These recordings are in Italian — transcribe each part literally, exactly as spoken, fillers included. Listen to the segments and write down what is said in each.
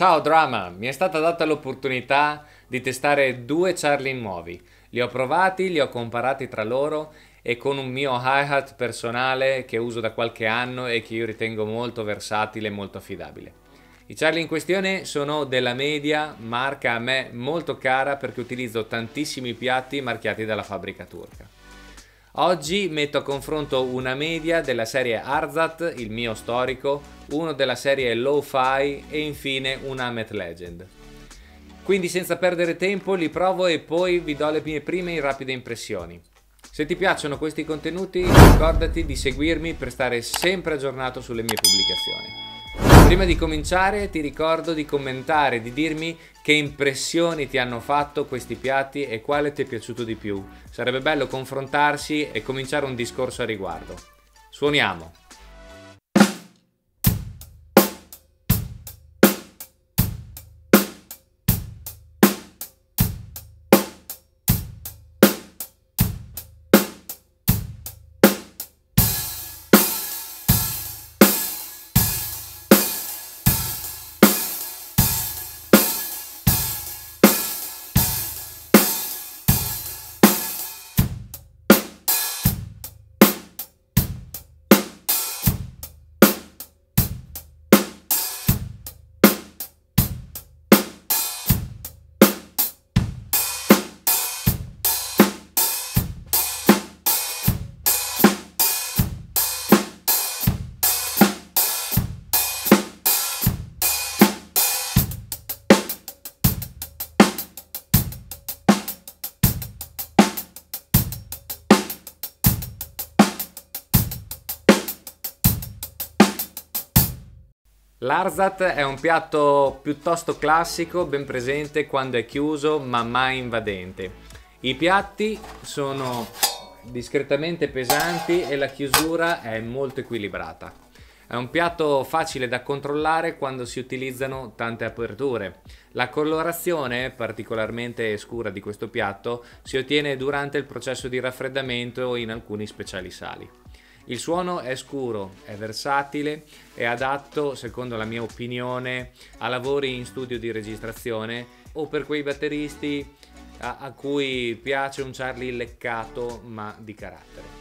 Ciao Drama, mi è stata data l'opportunità di testare due Charlie nuovi. Li ho provati, li ho comparati tra loro e con un mio hi-hat personale che uso da qualche anno e che io ritengo molto versatile e molto affidabile. I Charlie in questione sono della Media, marca a me molto cara perché utilizzo tantissimi piatti marchiati dalla fabbrica turca. Oggi metto a confronto una media della serie Arzat, il mio storico, uno della serie Lo-Fi e infine un Amet Legend. Quindi senza perdere tempo li provo e poi vi do le mie prime rapide impressioni. Se ti piacciono questi contenuti ricordati di seguirmi per stare sempre aggiornato sulle mie pubblicazioni. Prima di cominciare ti ricordo di commentare, di dirmi che impressioni ti hanno fatto questi piatti e quale ti è piaciuto di più. Sarebbe bello confrontarsi e cominciare un discorso a riguardo. Suoniamo! L'Arzat è un piatto piuttosto classico, ben presente quando è chiuso ma mai invadente. I piatti sono discretamente pesanti e la chiusura è molto equilibrata. È un piatto facile da controllare quando si utilizzano tante aperture. La colorazione particolarmente scura di questo piatto si ottiene durante il processo di raffreddamento in alcuni speciali sali. Il suono è scuro, è versatile e adatto, secondo la mia opinione, a lavori in studio di registrazione o per quei batteristi a, a cui piace un Charlie leccato ma di carattere.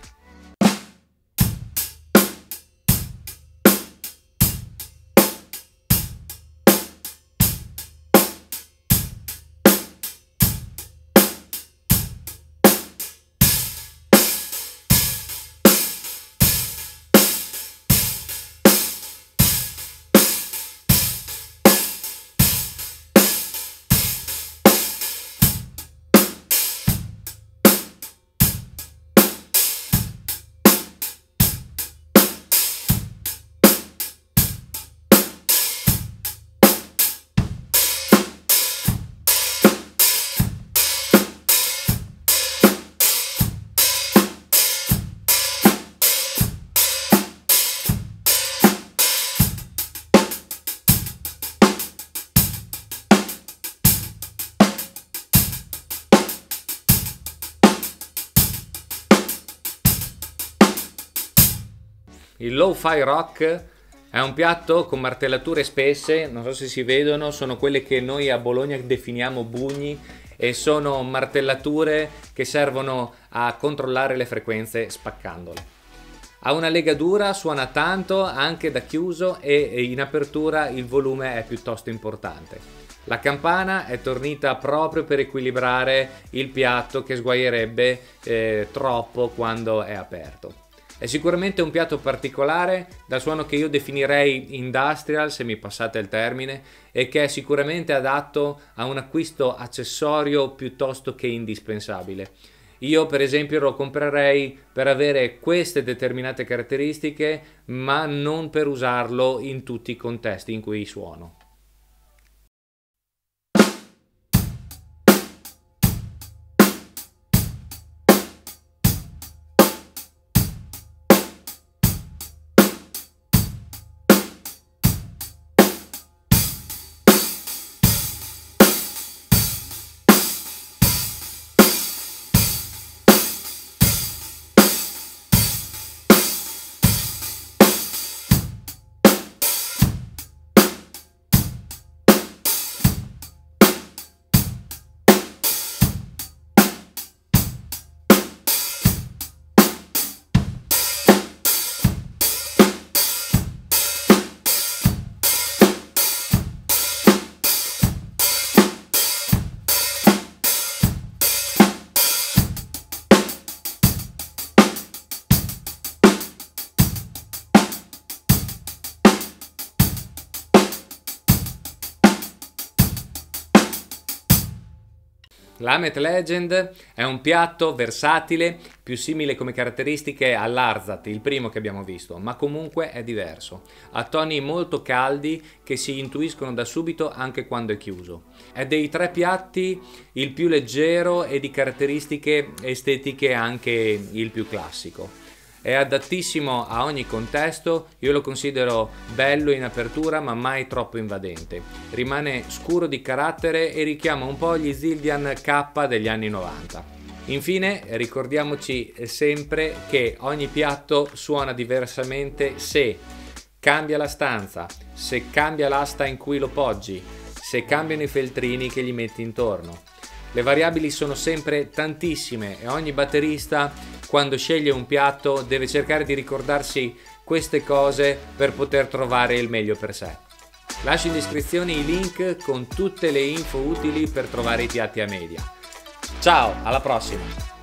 Il Lo-Fi Rock è un piatto con martellature spesse, non so se si vedono, sono quelle che noi a Bologna definiamo bugni e sono martellature che servono a controllare le frequenze spaccandole. Ha una legatura, suona tanto anche da chiuso e in apertura il volume è piuttosto importante. La campana è tornita proprio per equilibrare il piatto che sguaierebbe eh, troppo quando è aperto. È sicuramente un piatto particolare, dal suono che io definirei industrial, se mi passate il termine, e che è sicuramente adatto a un acquisto accessorio piuttosto che indispensabile. Io per esempio lo comprerei per avere queste determinate caratteristiche, ma non per usarlo in tutti i contesti in cui suono. L'Amet Legend è un piatto versatile, più simile come caratteristiche all'Arzat, il primo che abbiamo visto, ma comunque è diverso. Ha toni molto caldi che si intuiscono da subito anche quando è chiuso. È dei tre piatti il più leggero e di caratteristiche estetiche anche il più classico. È adattissimo a ogni contesto, io lo considero bello in apertura ma mai troppo invadente. Rimane scuro di carattere e richiama un po' gli Zildjian K degli anni novanta. Infine ricordiamoci sempre che ogni piatto suona diversamente se cambia la stanza, se cambia l'asta in cui lo poggi, se cambiano i feltrini che gli metti intorno. Le variabili sono sempre tantissime e ogni batterista quando sceglie un piatto deve cercare di ricordarsi queste cose per poter trovare il meglio per sé. Lascio in descrizione i link con tutte le info utili per trovare i piatti a media. Ciao, alla prossima!